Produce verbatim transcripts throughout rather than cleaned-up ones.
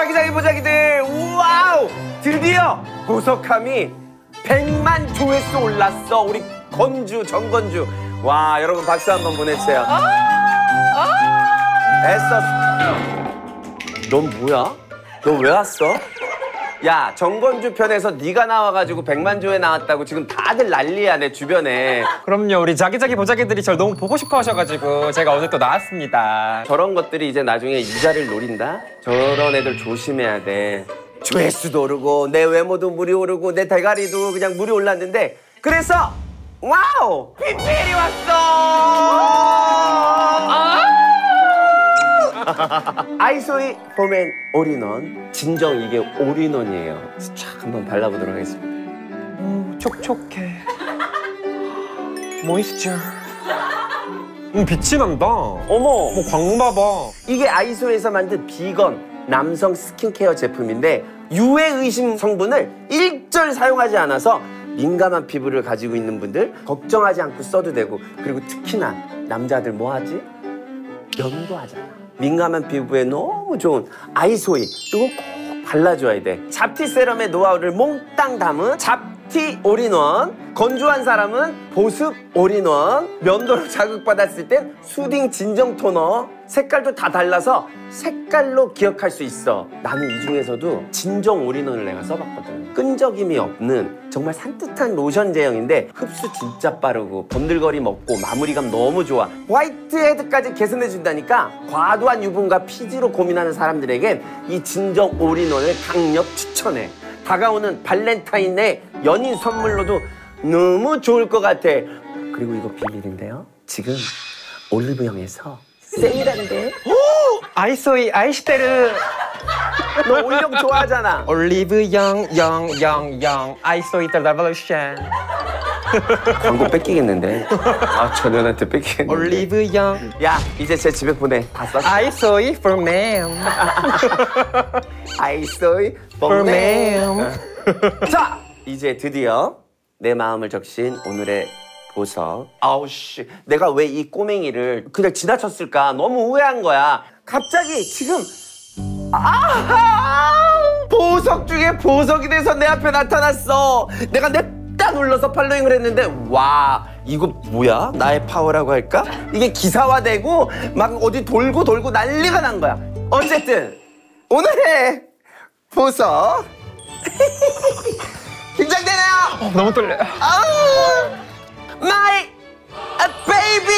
자기자기 보자기들, 와우! 드디어 보석함이 백만 조회수 올랐어. 우리 건주, 정건주. 와, 여러분 박수 한번 보내주세요. 애썼어. 넌 뭐야? 너 왜 왔어? 야, 정건주 편에서 네가 나와가지고 백만 조회 나왔다고 지금 다들 난리야, 내 주변에. 그럼요, 우리 자기자기 보자기들이 절 너무 보고 싶어 하셔가지고 제가 오늘 또 나왔습니다. 저런 것들이 이제 나중에 이자를 노린다? 저런 애들 조심해야 돼. 조회수도 오르고 내 외모도 물이 오르고 내 대가리도 그냥 물이 올랐는데, 그래서 와우! 피피엘이 왔어! 아이소이 폼앤 올인원. 진정 이게 올인원이에요. 촥 한번 발라보도록 하겠습니다. 음, 촉촉해. 모이스처. 음, 빛이 난다. 어머! 뭐 광 봐봐. 이게 아이소에서 만든 비건 남성 스킨케어 제품인데 유해 의심 성분을 일절 사용하지 않아서 민감한 피부를 가지고 있는 분들 걱정하지 않고 써도 되고, 그리고 특히나 남자들 뭐 하지? 면도하잖아. 민감한 피부에 너무 좋은 아이소이, 이거 꼭 발라줘야 돼. 잡티 세럼의 노하우를 몽땅 담은 잡티 올인원. 건조한 사람은 보습 올인원. 면도로 자극받았을 땐 수딩 진정 토너. 색깔도 다 달라서 색깔로 기억할 수 있어. 나는 이 중에서도 진정 올인원을 내가 써봤거든. 끈적임이 없는 정말 산뜻한 로션 제형인데 흡수 진짜 빠르고 번들거림 없고 마무리감 너무 좋아. 화이트헤드까지 개선해준다니까 과도한 유분과 피지로 고민하는 사람들에겐 이 진정 올인원을 강력 추천해. 다가오는 발렌타인의 연인 선물로도 너무 좋을 것 같아. 그리고 이거 비밀인데요, 지금 올리브영에서 세일한대. 아이소이 아이시테르. 너 올영 좋아하잖아. 올리브 영 영 영 영 아이소이 더 레볼루션. 광고 뺏기겠는데. 아, 전현한테 뺏기겠는데. 올리브 영. 야, 이제 제 집에 보내. 다 썼어. 아이소이 for man. 아이소이 for man. 자, 이제 드디어 내 마음을 적신 오늘의 보석. 아우 씨, 내가 왜 이 꼬맹이를 그냥 지나쳤을까 너무 후회한 거야. 갑자기 지금 아 보석 중에 보석이 돼서 내 앞에 나타났어. 내가 냅다 눌러서 팔로잉을 했는데, 와, 이거 뭐야? 나의 파워라고 할까? 이게 기사화되고 막 어디 돌고 돌고 난리가 난 거야. 어쨌든 오늘의 보석 긴장되네요. 어, 너무 떨려. 아우, my baby.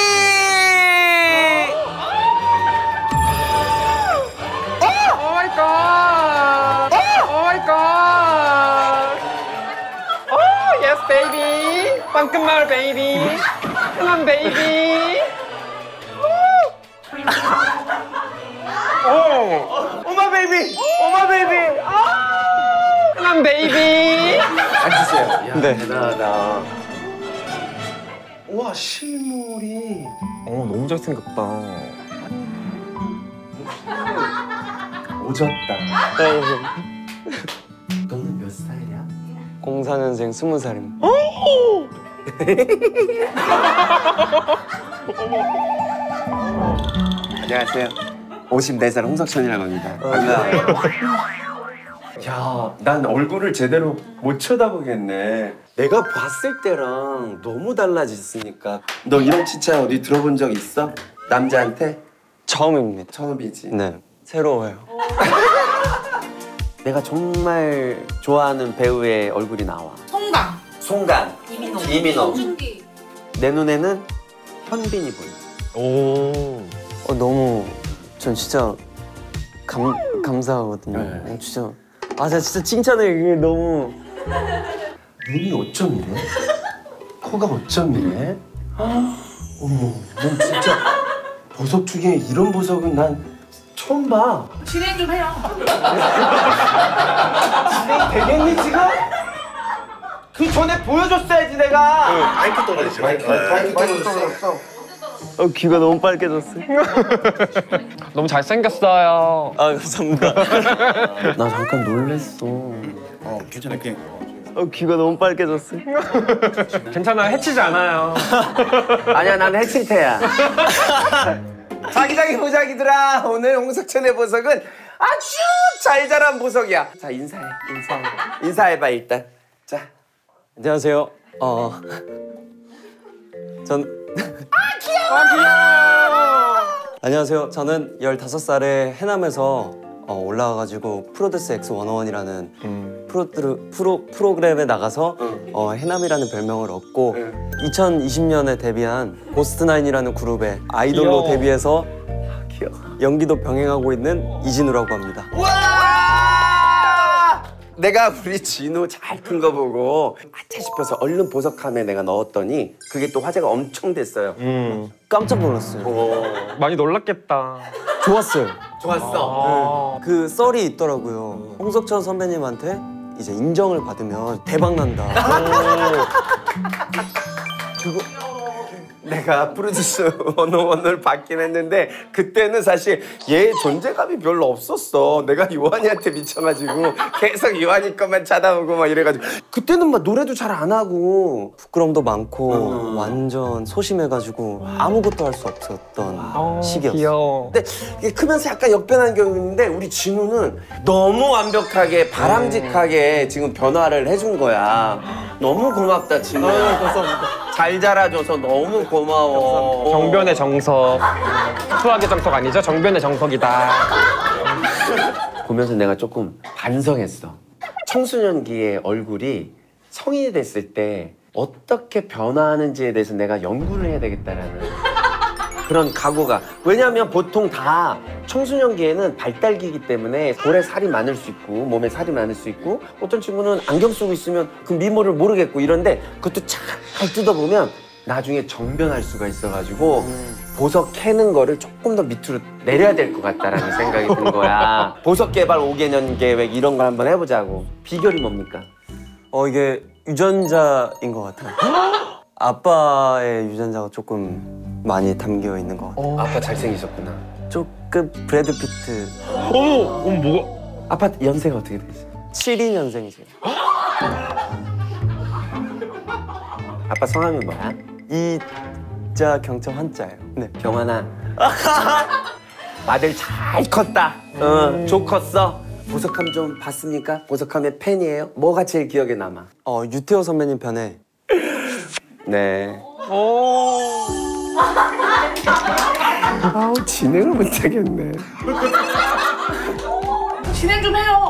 오 마이 갓. 오 마이 갓. 오 예스 베이비. 빵끝마을 베이비. come 베이비. 오. 오마 베이비. 오마 베이비. come 베이비. 앉으세요. 야, 네. 대단하다. 와, 실물이. 어, 너무 잘생겼다. 오졌다. 너는 몇 살이야? 공사 년생 스무 살입니다. 안녕하세요. 오십네 살 홍석천이라고 합니다. 반가워요. 야, 난 얼굴을 제대로 못 쳐다보겠네. 내가 봤을 때랑 너무 달라졌으니까. 너 이런 칭찬 어디 들어본 적 있어? 남자한테? 처음입니다. 처음이지. 네, 새로워요. 내가 정말 좋아하는 배우의 얼굴이 나와. 송강, 송강, 이민호, 이민호. 홍준기. 내 눈에는 현빈이 보여. 오. 어, 너무 전 진짜 감 감사하거든요. 네. 어, 진짜 아, 제가 진짜 칭찬을 이게 너무. 눈이 어쩜 이래? 코가 어쩜 이래? 어머, 넌 진짜 보석 중에 이런 보석은 난 처음 봐. 진행 좀 해요. 진행이 되겠니 지금? 그 전에 보여줬어야지 내가. 마이크 떨어지죠. 마이크 떨어졌어. 어, 귀가 너무 빨개졌어요. 너무 잘생겼어요. 아, 감사합니다. 나 잠깐 놀랬어. 어, 괜찮아. 그냥. 어, 귀가 너무 빨개졌어요. 괜찮아요, 해치지 않아요. 아니야, 난 해칠태야. 자기자기 보자기들아, 오늘 홍석천의 보석은 아주 잘 자란 보석이야. 자, 인사해, 인사해. 인사해봐, 일단. 자. 안녕하세요. 어. 전. 아, 귀여워! 안녕하세요. 저는 열다섯 살에 해남에서 어, 올라와가지고 프로듀스 엑스 백일이라는 음. 프로, 프로, 프로그램에 나가서 음. 어, 해남이라는 별명을 얻고 음. 이천이십 년에 데뷔한 고스트나인이라는 그룹의 아이돌로 귀여워. 데뷔해서 귀여워. 연기도 병행하고 있는 이진우라고 합니다. 와! 내가 우리 진우 잘 큰 거 보고 아차 싶어서 얼른 보석함에 내가 넣었더니 그게 또 화제가 엄청 됐어요. 음. 깜짝 놀랐어요. 오. 많이 놀랐겠다. 좋았어요. 좋았어. 그 썰이 있더라고요. 홍석천 선배님한테 이제 인정을 받으면 대박 난다. 내가 프로듀스 백일을 받긴 했는데 그때는 사실 얘 존재감이 별로 없었어. 내가 요한이한테 미쳐가지고 계속 요한이 것만 찾아보고 막 이래가지고 그때는 막 노래도 잘 안 하고 부끄럼도 많고 음. 완전 소심해가지고 아무것도 할 수 없었던 어, 시기였어요. 귀여워. 근데 이게 크면서 약간 역변한 경우인데 우리 진우는 너무 완벽하게 바람직하게 지금 변화를 해준 거야. 너무 고맙다 진우야. 잘 자라줘서 너무 고마워. 정변의 정석. 수학의 정석 아니죠? 정변의 정석이다. 보면서 내가 조금 반성했어. 청소년기의 얼굴이 성인이 됐을 때 어떻게 변화하는지에 대해서 내가 연구를 해야 되겠다라는 그런 각오가. 왜냐하면 보통 다 청소년기에는 발달기이기 때문에 볼에 살이 많을 수 있고 몸에 살이 많을 수 있고 어떤 친구는 안경 쓰고 있으면 그 미모를 모르겠고 이런데 그것도 잘 뜯어보면 나중에 정변할 수가 있어가지고 음. 보석 캐는 거를 조금 더 밑으로 내려야 될 것 같다라는 생각이 든 거야. 보석 개발 오 개년 계획 이런 걸 한번 해보자고. 비결이 뭡니까? 어 이게 유전자인 것 같아요. 아빠의 유전자가 조금 많이 담겨 있는 것 같아요. 아빠 잘생기셨구나. 조금 브래드 피트. 어머, 어머, 뭐가? 아빠 연세가 어떻게 되세요? 칠십이 년생이세요. 아빠 성함이 뭐야? 이자 경청 한자예요. 네. 경환아. 아들 잘 컸다. 어, 조 컸어. 보석함 좀 봤습니까? 보석함의 팬이에요? 뭐가 제일 기억에 남아? 어 유태호 선배님 편에 네. 오. 아우 진행을 못하겠네. 진행 좀 해요.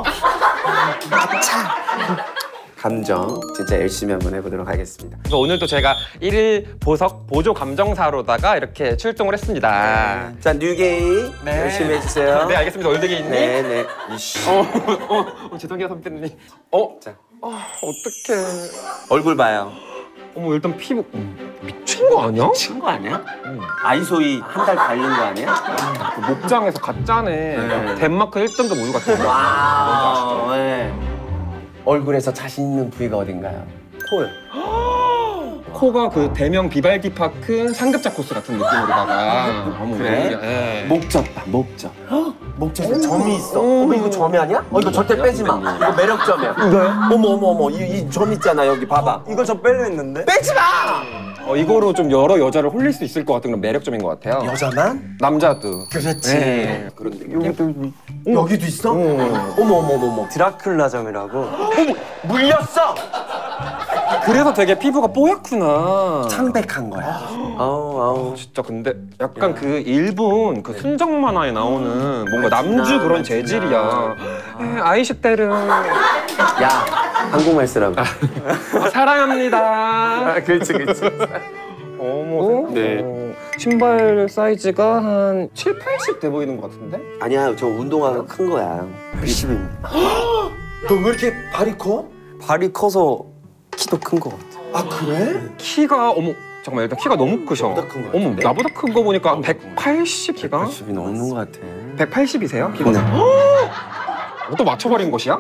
감정 진짜 열심히 한번 해보도록 하겠습니다. 그래서 오늘도 제가 일일 보석 보조 감정사로다가 이렇게 출동을 했습니다. 자 뉴게이 네. 열심히 해주세요. 네, 알겠습니다. 올드게이님. 네네. 이씨. 어, 어, 어, 죄송해요, 선배님. 어? 자 아, 어떡해. 얼굴 봐요. 어머, 일단 피부 음, 미친 거 아니야? 친 거 아니야? 아이소이 한 달 달린 거 아니야? 그 목장에서 가짜네. 네. 덴마크 일 등급 우유 같은 거. 와우. 네. 얼굴에서 자신 있는 부위가 어딘가요? 코요. 코가 그 대명 비발디 파크 상급자 코스 같은 느낌으로다가. 어머, 그래? 오히려, 예. 목젖 봐, 목젖. 목젖에 점이 있어. 어머 이거 점이 아니야? 어 이거 절대 빼지 마. 이거 매력점이야. 이거요? 어머 어머 어머 이 이 점 있잖아 여기 봐봐. 이거 저 빼려 했는데? 빼지 마. 어, 이거로 좀 여러 여자를 홀릴 수 있을 것 같은 그런 매력점인 것 같아요. 여자만? 남자도. 그렇지. 네. 그런데 여기도 여기도 있어? 어머 어머 어머 어머. 드라큘라점이라고. 물렸어. 그래서 되게 피부가 뽀얗구나. 창백한 거야. 아우 아우. 진짜 근데 약간 그 일본 그 순정 만화에 나오는 뭔가 남주 그런 재질이야. 에, 아이슈테르. 야 한국말 쓰라고. 사랑합니다. 아, 그렇지 그렇지. 어머. 네. 어, 신발 사이즈가 한 칠, 팔십 돼 보이는 것 같은데? 아니야 저 운동화가 큰 거야. 팔십입니다. 너 왜 이렇게 발이 커? 발이 커서 키도 큰 것 같아. 아 그래? 키가 어머 잠깐만 일단 키가 너무 크셔. 나보다 큰거 어머 같은데? 나보다 큰 거 보니까 백팔십 키가? 팔십이 넘는 것 같아. 백팔십이세요? 키가? 네. 어, 또 맞춰버린 것이야?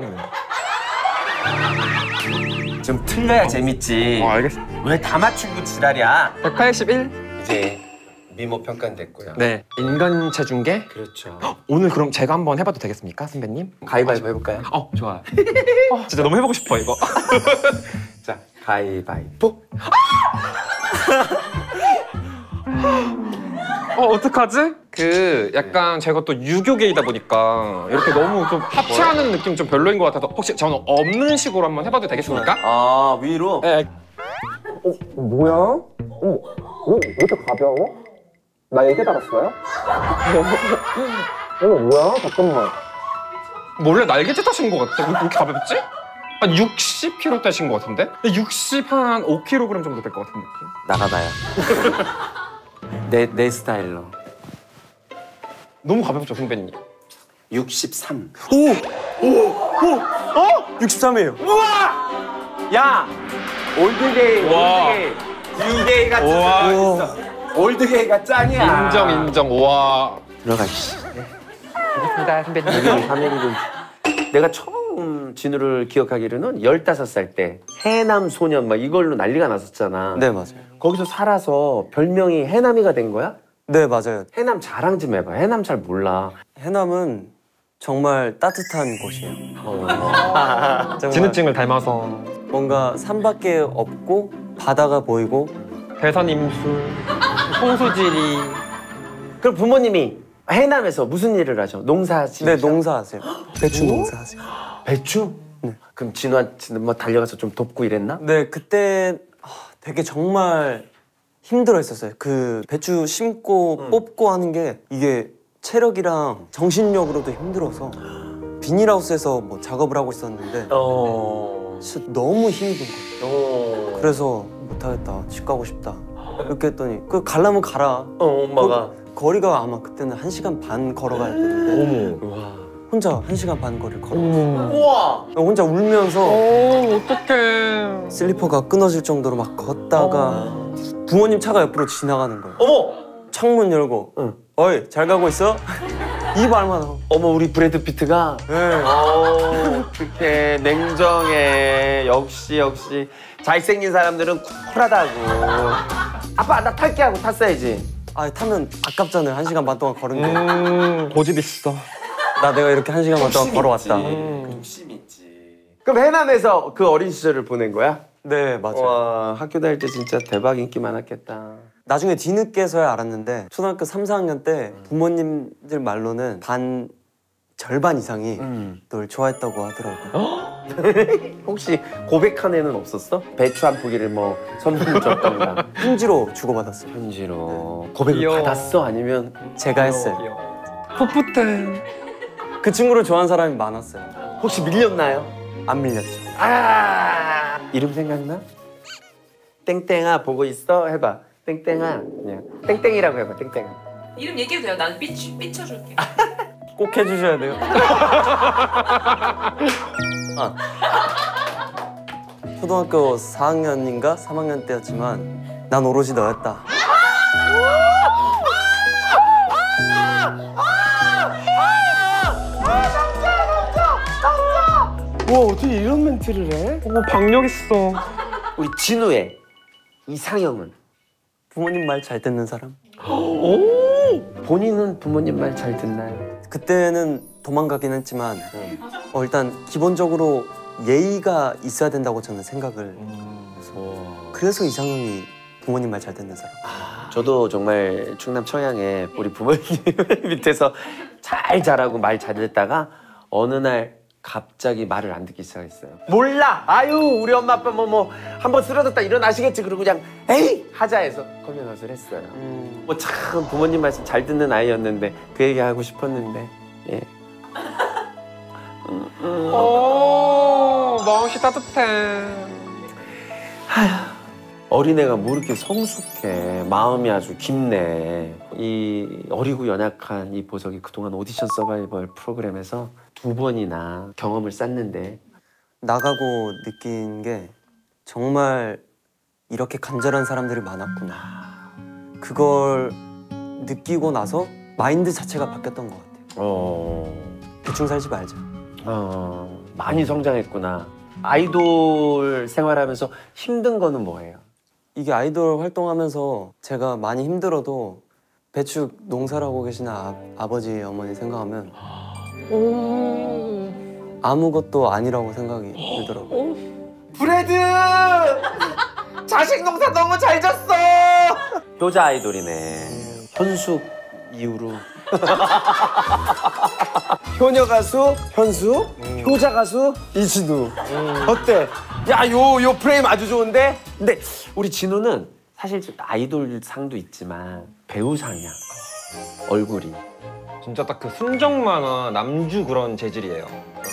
좀 틀려야 재밌지. 어 알겠어. 왜 다 맞추고 지랄이야? 백팔십일? 이제 미모 평가는 됐고요. 네. 인간 체중계? 그렇죠. 오늘 그럼 제가 한번 해봐도 되겠습니까, 선배님? 가위바위보 해볼까요? 어, 좋아요. 어, 진짜 너무 해보고 싶어, 이거. 자, 가위바위보. 어, 어떡하지? 그 약간 제가 또 유교계이다 보니까 이렇게 너무 좀 합체하는 느낌 좀 별로인 것 같아서 혹시 저는 없는 식으로 한번 해봐도 되겠습니까? 아 위로? 네. 어, 뭐야? 어, 어, 왜 이렇게 가벼워? 나 얘기 달았어요? 어, 뭐야? 잠깐만. 원래 날개짓 하신 것 같아. 왜 이렇게 가볍지? 한 육십 킬로그램 되신 것 같은데? 육십 한 오 킬로그램 정도 될 것 같은 느낌. 나가봐요. 내, 내 스타일로. 너무 가볍죠, 선배님? 육십삼. 오! 오! 오! 어? 육십삼이에요. 우와! 야! 올드게이, 우와. 올드게이. 뉴게이가 우와. 있어. 올드게이가 짱이야. 인정, 인정. 와. 들어가, 씨. 반갑습니다, 선배님. 하멜이군. 내가 처음 진우를 기억하기로는 열다섯 살 때 해남 소년 막 이걸로 난리가 났었잖아. 네, 맞아요. 거기서 살아서 별명이 해남이가 된 거야? 네, 맞아요. 해남 자랑 좀 해봐. 해남 잘 몰라. 해남은 정말 따뜻한 곳이에요. 정말 진흙증을 닮아서 뭔가 산밖에 없고 바다가 보이고 대산 임수, 홍수지리. 그럼 부모님이 해남에서 무슨 일을 하죠? 농사 지으셔? 네, 농사하세요. 배추 농사하세요. 배추? 네. 그럼 진우한테 뭐 달려가서 좀 돕고 이랬나? 네, 그때 아, 되게 정말 힘들어 했었어요. 그 배추 심고 뽑고 하는 게 이게 체력이랑 정신력으로도 힘들어서 비닐하우스에서 뭐 작업을 하고 있었는데 어... 진짜 너무 힘든 거예요. 어... 그래서 못하겠다, 집 가고 싶다 이렇게 했더니 그 가려면 가라. 어, 엄마가 그 거리가 아마 그때는 한 시간 반 걸어가야 되는데 어머. 와. 혼자 한 시간 반 거리를 걸어 우와! 혼자 울면서 어, 어떡해. 슬리퍼가 끊어질 정도로 막 걷다가 부모님 차가 옆으로 지나가는 거예요. 어머! 창문 열고 응. 어이 잘 가고 있어? 이 말만 하고. 어머 우리 브래드 피트가 네. 어, 어떡해 냉정해 역시 역시 잘생긴 사람들은 쿨하다고 아빠 나 탈게 하고 탔어야지 아 타면 아깝잖아요. 한 시간 반 동안 걸은 게. 음, 고집 있어. 나 내가 이렇게 한 시간 반 동안 욕심 걸어왔다. 있지. 욕심 있지 그럼 해남에서 그 어린 시절을 보낸 거야? 네 맞아요. 와 학교 다닐 때 진짜 대박 인기 많았겠다 나중에 뒤늦게서야 알았는데 초등학교 삼, 사 학년 때 부모님들 말로는 반 절반 이상이 음. 널 좋아했다고 하더라고요. 혹시 고백한 애는 없었어? 배추 한 포기를 뭐 선물 줬던가 편지로 주고받았어요. 편지로 고백을 귀여워. 받았어? 아니면 제가 했어요. 풋풋해. 그 친구를 좋아하는 사람이 많았어요. 혹시 밀렸나요? 안 밀렸죠. 아 이름 생각나? 땡땡아 보고 있어? 해봐 땡땡아 그냥 땡땡이라고 해봐 땡땡아 이름 얘기해도 돼요. 나는 삐치, 삐쳐줄게. 꼭 해주셔야 돼요. 아. 초등학교 사 학년인가 삼 학년 때였지만 난 오로지 너였다. 와 어떻게 이런 멘트를 해? 어머, 박력 있어. 우리 진우의 이상형은? 부모님 말 잘 듣는 사람? 본인은 부모님 말 잘 듣나요? 그때는 도망가긴 했지만 어, 일단 기본적으로 예의가 있어야 된다고 저는 생각을 해서 그래서 이상형이 부모님 말 잘 듣는 사람. 저도 정말 충남 청양에 우리 부모님 밑에서 잘 자라고 말 잘 듣다가 어느 날 갑자기 말을 안 듣기 시작했어요. 몰라. 아유 우리 엄마 아빠 뭐 뭐 한번 쓰러졌다 일어나시겠지. 그러고 그냥 에이 하자 해서 커밍아웃을 했어요. 음, 뭐 참 부모님 말씀 잘 듣는 아이였는데 그 얘기 하고 싶었는데 예. 오, 마음이 따뜻해. 어린애가 뭐 이렇게 성숙해. 마음이 아주 깊네. 이 어리고 연약한 이 보석이 그동안 오디션 서바이벌 프로그램에서 두 번이나 경험을 쌓는데 나가고 느낀 게 정말 이렇게 간절한 사람들이 많았구나. 그걸 느끼고 나서 마인드 자체가 바뀌었던 것 같아요. 어, 대충 살지 말자. 어 많이 성장했구나. 아이돌 생활하면서 힘든 거는 뭐예요? 이게 아이돌 활동하면서 제가 많이 힘들어도 배추 농사를 하고 계시는 아, 아버지 어머니 생각하면 아무것도 아니라고 생각이 들더라고요. 브레드! 자식 농사 너무 잘 졌어! 효자 아이돌이네. 현숙 이후로 효녀 가수 현수, 음. 효자 가수 이진우. 어때? 야, 요 요 프레임 아주 좋은데? 근데 우리 진우는 사실 좀 아이돌 상도 있지만 배우상이야. 얼굴이. 진짜 딱 그 순정 만화 남주 그런 재질이에요.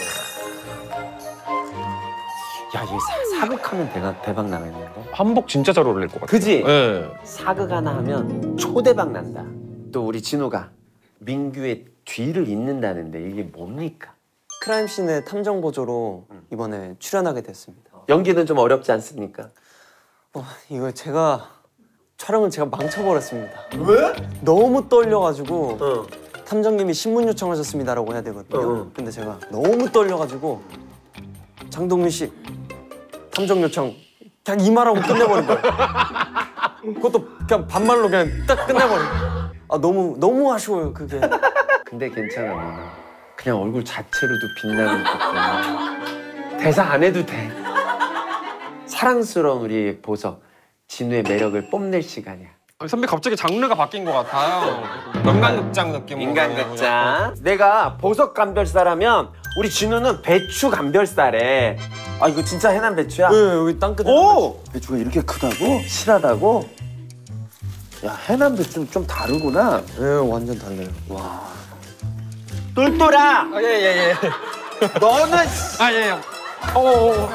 야, 얘 사, 사극하면 대박, 대박 나겠는데? 한복 진짜 잘 어울릴 것 같아요. 그지? 네. 사극 하나 하면 초대박 난다. 또 우리 진우가 민규의 뒤를 잇는다는데 이게 뭡니까? 크라임씬의 탐정 보조로 이번에 출연하게 됐습니다. 연기는 좀 어렵지 않습니까? 어, 이거 제가 촬영을 제가 망쳐버렸습니다. 왜? 너무 떨려가지고 어. 탐정님이 신문 요청하셨습니다라고 해야 되거든요. 어, 어. 근데 제가 너무 떨려가지고 장동민 씨 탐정 요청 그냥 이 말하고 끝내버린 거예요. 그것도 그냥 반말로 그냥 딱 끝내버린 거예요. 아 너무 너무 아쉬워요 그게. 근데 괜찮아, 너. 그냥 얼굴 자체로도 빛나는 것 대사 안 해도 돼. 사랑스러운 우리 보석, 진우의 매력을 뽐낼 시간이야. 선배 갑자기 장르가 바뀐 것 같아요. 명강극장 느낌으로. 인간극장. 내가 보석 감별사라면 우리 진우는 배추 감별사래. 아, 이거 진짜 해남 배추야? 네, 여기 땅끝에. 오! 배추가 이렇게 크다고? 실하다고? 야, 해남 배추는 좀 다르구나. 네, 완전 달라요. 똘똘아! 아, 예, 예, 예. 너는 아, 예, 예. 어, 어, 어.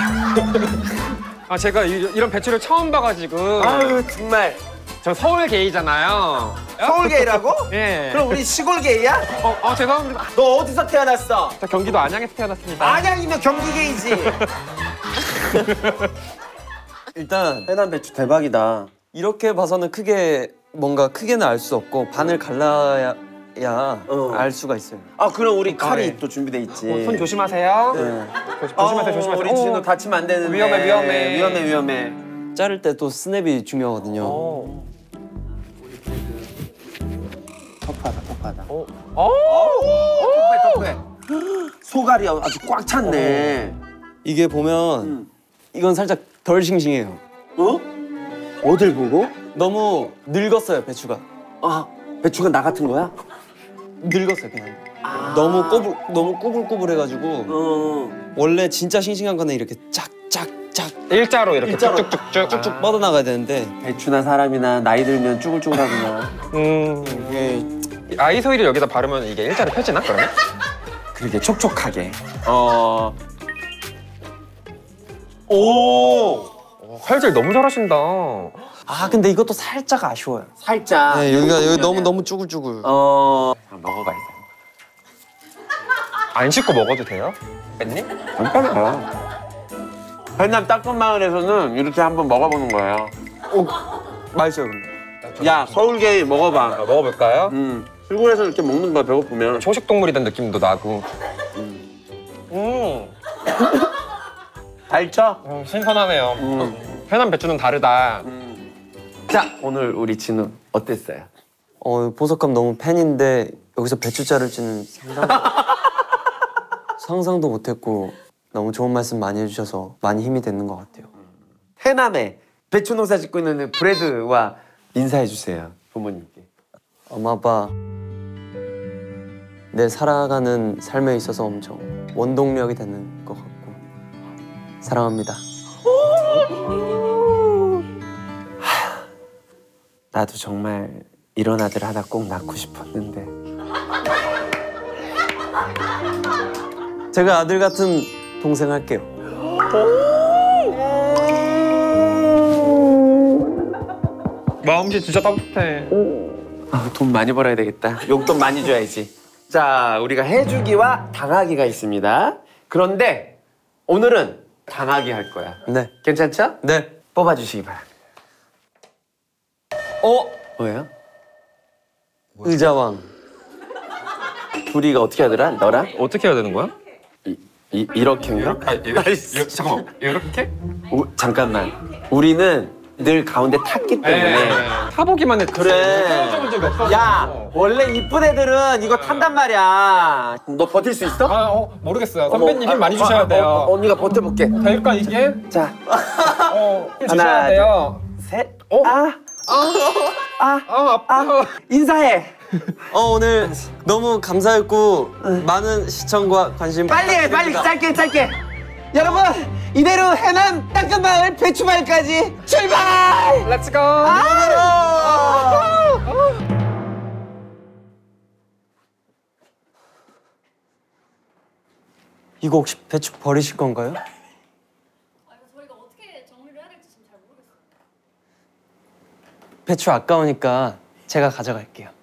아, 제가 이, 이런 배추를 처음 봐가지고. 아유, 정말. 저 서울 게이잖아요. 서울 게이라고? 예. 그럼 우리 시골 게이야? 어, 어, 죄송합니다. 너 어디서 태어났어? 저 경기도 안양에서 태어났습니다. 안양이면 경기 게이지. 일단 해남 배추 대박이다. 이렇게 봐서는 크게 뭔가 크게는 알 수 없고 반을 갈라야 어. 알 수가 있어요. 아, 그럼 우리 칼이 네. 또 준비돼 있지. 어, 손 조심하세요. 네. 조심, 조심하세요, 어, 조심하세요. 우리 진우 어. 다치면 안 되는데. 위험해, 위험해. 위험해, 위험해. 자를 때 또 스냅이 중요하거든요. 어. 터프하다, 터프하다. 어. 어. 터프해, 터프해. 소갈이 아주 꽉 찼네. 이게 보면 음. 이건 살짝 덜 싱싱해요. 어? 어딜 보고? 너무 늙었어요 배추가. 아, 배추가 나 같은 거야? 늙었어요 그냥. 너무 꼬불 너무 꼬불꼬불해가지고 어. 원래 진짜 싱싱한 거는 이렇게 짝짝짝 일자로 이렇게 일자로. 쭉쭉쭉쭉. 쭉쭉 뻗어나가야 되는데 배추나 사람이나 나이 들면 쭈글쭈글하구나. 음. 이게 아이소이를 여기다 바르면 이게 일자로 펴지나 그러면? 그렇게 촉촉하게. 어. 오! 어, 칼질 너무 잘하신다. 아 근데 이것도 살짝 아쉬워요. 살짝. 네 여기가 여기 너무 너무 쭈글쭈글. 어. 먹어봐야지. 안 씻고 먹어도 돼요? 뺐님? 괜찮아요. 해남 따끔마을에서는 이렇게 한번 먹어보는 거예요. 맛있어요 근데. 야, 서울게이 먹어봐. 아, 먹어볼까요? 음. 시골에서 이렇게 먹는 거야, 배고프면. 초식 동물이 된 느낌도 나고. 음. 달죠? 음, 신선하네요. 음. 해남 배추는 다르다. 자, 오늘 우리 진우 어땠어요? 어 보석감 너무 팬인데 여기서 배추 자를지는 상상 상상도 못했고 너무 좋은 말씀 많이 해주셔서 많이 힘이 되는 것 같아요. 해남에 배추 농사 짓고 있는 브레드와 인사해 주세요, 부모님께. 엄마 아빠 내 살아가는 삶에 있어서 엄청 원동력이 되는 것 같고 사랑합니다. 나도 정말 이런 아들 하나 꼭 낳고 싶었는데. 제가 아들 같은 동생 할게요. 마음씨 진짜 따뜻해. 아, 돈 많이 벌어야 되겠다. 용돈 많이 줘야지. 자, 우리가 해주기와 당하기가 있습니다. 그런데 오늘은 당하기 할 거야. 네. 괜찮죠? 네. 뽑아주시기 바랍니다. 어? 뭐예요? 의자왕. 둘이가 어떻게 하더라? 너랑? 어떻게 해야 되는 거야? 이, 이, 이렇게인가? 아, 이, 이, 잠깐만. 이렇게? 오, 잠깐만. 우리는 늘 가운데 탔기 때문에. 타보기만 했지. 그래. 본 적이 없어. 야, 원래 이쁜 애들은 이거 탄단 말이야. 너 버틸 수 있어? 아, 어, 모르겠어요. 선배님 어머, 힘 많이 아, 주셔야 아, 돼요. 어, 어, 언니가 버텨볼게. 될까 이게? 자, 어, 힘 하나, 주셔야 돼요. 셋. 어? 아, 아, 아파. 인사해. 어 오늘 너무 감사했고 많은 시청과 관심 빨리 해, 빨리 짧게 짧게. 여러분 이대로 해남 땅끝마을 배추마을까지 출발! 렛츠고! 이거 혹시 배추 버리실 건가요? 저희가 어떻게 정리를 해야 될지 지금 잘 모르겠어요. 배추 아까우니까 제가 가져갈게요.